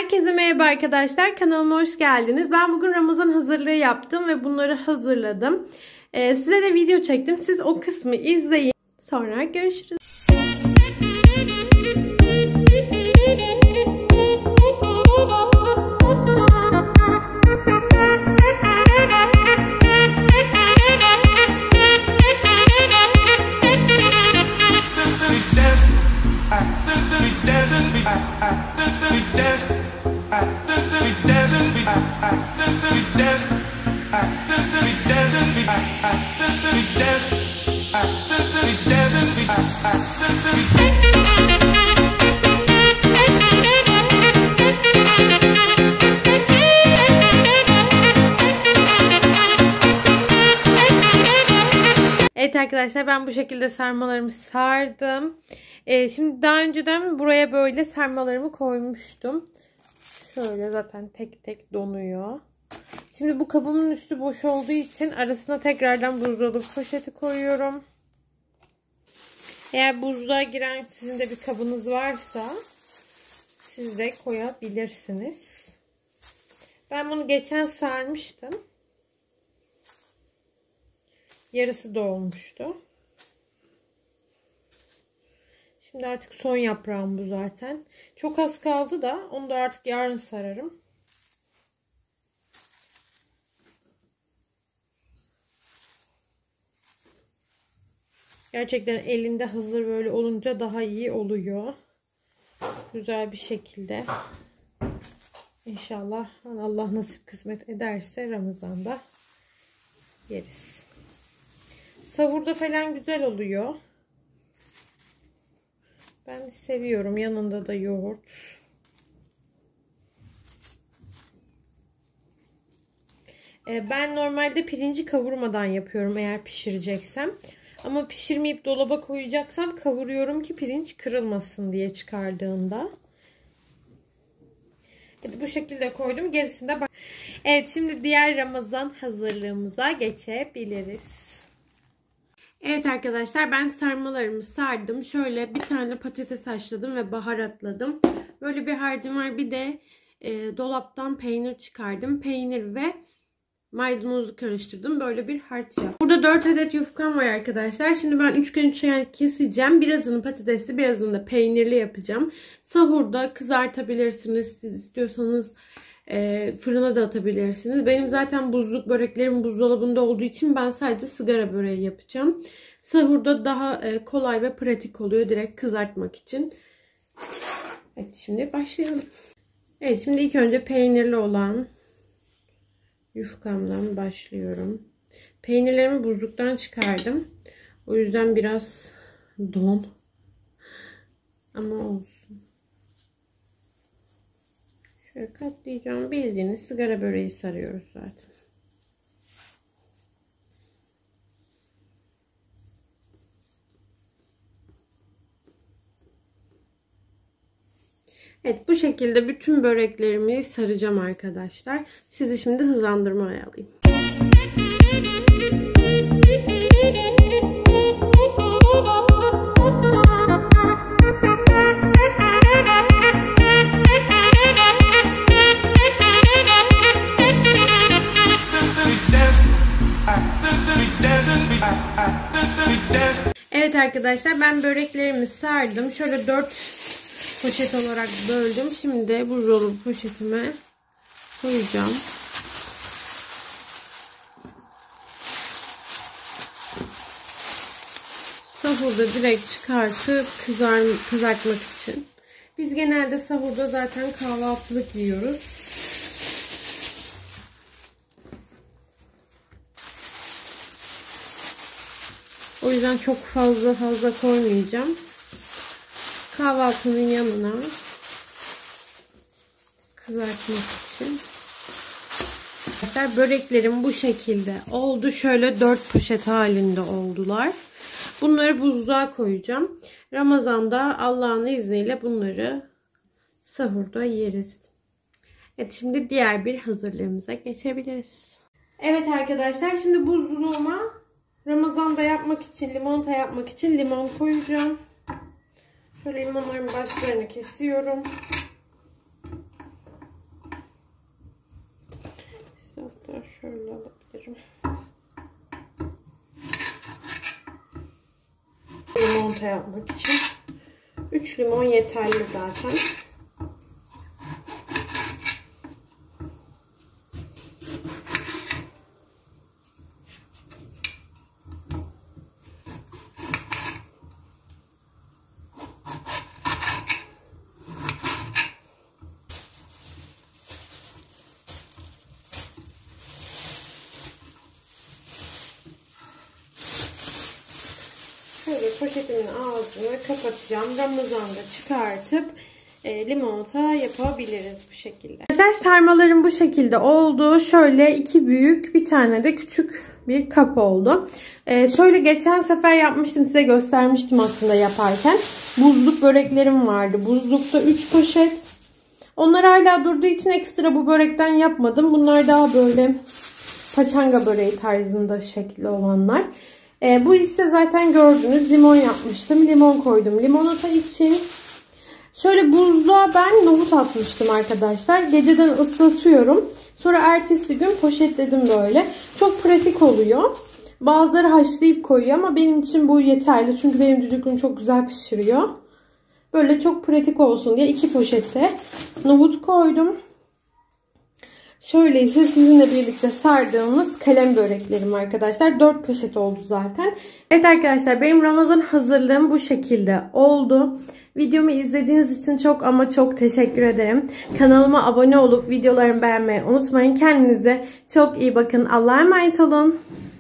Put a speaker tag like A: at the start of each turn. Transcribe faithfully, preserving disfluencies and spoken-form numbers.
A: Herkese merhaba arkadaşlar. Kanalıma hoş geldiniz. Ben bugün Ramazan hazırlığı yaptım ve bunları hazırladım. Ee, size de video çektim. Siz o kısmı izleyin. Sonra görüşürüz. Evet arkadaşlar, ben bu şekilde sarmalarımı sardım. Ee, şimdi daha önceden buraya böyle sarmalarımı koymuştum. Şöyle zaten tek tek donuyor. Şimdi bu kabımın üstü boş olduğu için arasına tekrardan buzdolabı poşeti koyuyorum. Eğer buzluğa giren sizin de bir kabınız varsa siz de koyabilirsiniz. Ben bunu geçen sarmıştım. Yarısı dolmuştu. Şimdi artık son yaprağım bu zaten. Çok az kaldı da onu da artık yarın sararım. Gerçekten elinde hazır böyle olunca daha iyi oluyor. Güzel bir şekilde. İnşallah Allah nasip kısmet ederse Ramazan'da yeriz. Sahurda falan güzel oluyor. Ben seviyorum. Yanında da yoğurt. Ben normalde pirinci kavurmadan yapıyorum eğer pişireceksem. Ama pişirmeyip dolaba koyacaksam kavuruyorum ki pirinç kırılmasın diye çıkardığında. Evet, bu şekilde koydum. Gerisinde bak. Evet, şimdi diğer Ramazan hazırlığımıza geçebiliriz. Evet arkadaşlar, ben sarmalarımı sardım. Şöyle bir tane patates haşladım ve baharatladım. Böyle bir harcım var. Bir de e, dolaptan peynir çıkardım. Peynir ve maydanozu karıştırdım. Böyle bir harç yaptım. Burada dört adet yufkam var arkadaşlar. Şimdi ben üçgen üçgen keseceğim. Birazını patatesli, birazını da peynirli yapacağım. Sahurda kızartabilirsiniz. Siz istiyorsanız e, fırına da atabilirsiniz. Benim zaten buzluk böreklerim buzdolabında olduğu için ben sadece sigara böreği yapacağım. Sahurda daha e, kolay ve pratik oluyor direkt kızartmak için. Evet, şimdi başlayalım. Evet, şimdi ilk önce peynirli olan yufkamdan başlıyorum. Peynirlerimi buzluktan çıkardım. O yüzden biraz don. Ama olsun. Şöyle katlayacağım. Bildiğiniz sigara böreği sarıyoruz zaten. Evet, bu şekilde bütün böreklerimi saracağım arkadaşlar. Sizi şimdi hızlandırmaya alayım. Evet arkadaşlar, ben böreklerimi sardım. Şöyle dört poşet olarak böldüm. Şimdi de buzdolabı poşetime koyacağım. Sahurda direkt çıkartıp kızar, kızartmak için. Biz genelde sahurda zaten kahvaltılık yiyoruz. O yüzden çok fazla fazla koymayacağım. Kahvaltının yanına kızartmak için. Arkadaşlar, böreklerim bu şekilde oldu. Şöyle dört poşet halinde oldular. Bunları buzluğa koyacağım. Ramazan'da Allah'ın izniyle bunları sahurda yeriz. Evet, şimdi diğer bir hazırlığımıza geçebiliriz. Evet arkadaşlar, şimdi buzluğuma Ramazan'da yapmak için, limonata yapmak için limon koyacağım. Şöyle limonların başlarını kesiyorum. Hatta şöyle alabilirim. Limonata yapmak için. üç limon yeterli zaten. Şöyle poşetimin ağzını kapatacağım. Ramazan'da çıkartıp e, limonata yapabiliriz bu şekilde. Arkadaşlar sarmalarım bu şekilde oldu. Şöyle iki büyük, bir tane de küçük bir kap oldu. E, şöyle geçen sefer yapmıştım, size göstermiştim aslında yaparken. Buzluk böreklerim vardı. Buzlukta üç poşet. Onlar hala durduğu için ekstra bu börekten yapmadım. Bunlar daha böyle paçanga böreği tarzında şekli olanlar. E, bu ise zaten gördünüz, limon yapmıştım. Limon koydum limonata için. Şöyle buzluğa ben nohut atmıştım arkadaşlar. Geceden ıslatıyorum. Sonra ertesi gün poşetledim böyle. Çok pratik oluyor. Bazıları haşlayıp koyuyor ama benim için bu yeterli. Çünkü benim düdüklüm çok güzel pişiriyor. Böyle çok pratik olsun diye iki poşete nohut koydum. Şöyle ise sizinle birlikte sardığımız kalem böreklerim arkadaşlar. dört poşet oldu zaten. Evet arkadaşlar, benim Ramazan hazırlığım bu şekilde oldu. Videomu izlediğiniz için çok ama çok teşekkür ederim. Kanalıma abone olup videolarımı beğenmeyi unutmayın. Kendinize çok iyi bakın. Allah'a emanet olun.